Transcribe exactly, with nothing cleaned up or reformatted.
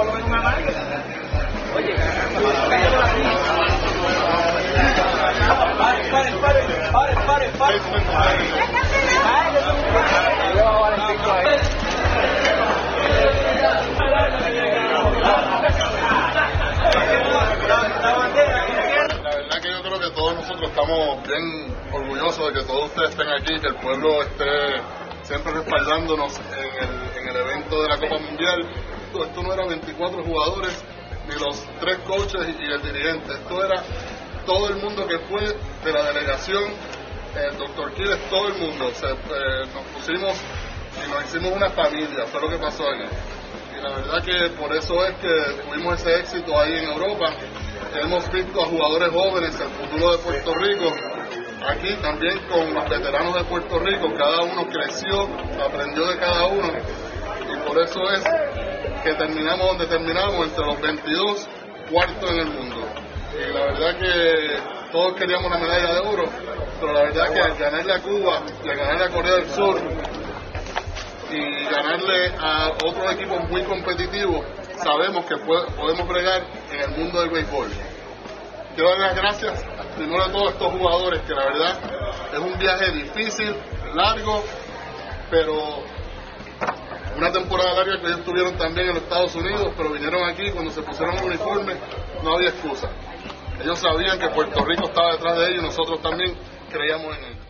por lo menos una mano. Oye, paren, paren, paren, paren, paren, paren. La verdad que yo creo que todos nosotros estamos bien orgullosos de que todos ustedes estén aquí, que el pueblo esté siempre respaldándonos en el, en el evento de la Copa Mundial. Esto, esto no eran veinticuatro jugadores, ni los tres coaches y el dirigente. Esto era todo el mundo que fue de la delegación, el doctor Quiles, todo el mundo. O sea, eh, nos pusimos y nos hicimos una familia, fue lo que pasó aquí. Y la verdad que por eso es que tuvimos ese éxito ahí en Europa. Hemos visto a jugadores jóvenes, el futuro de Puerto Rico, aquí también con los veteranos de Puerto Rico. Cada uno creció, aprendió de cada uno, y por eso es que terminamos donde terminamos, entre los veintidós, cuarto en el mundo. Y la verdad que todos queríamos una medalla de oro, pero la verdad que al ganarle a Cuba, y al ganarle a Corea del Sur, y ganarle a otros equipos muy competitivos, sabemos que puede, podemos bregar en el mundo del béisbol. Quiero dar las gracias primero a todos estos jugadores, que la verdad es un viaje difícil, largo, pero una temporada larga que ellos estuvieron también en los Estados Unidos, pero vinieron aquí, cuando se pusieron el uniforme no había excusa. Ellos sabían que Puerto Rico estaba detrás de ellos y nosotros también creíamos en ellos.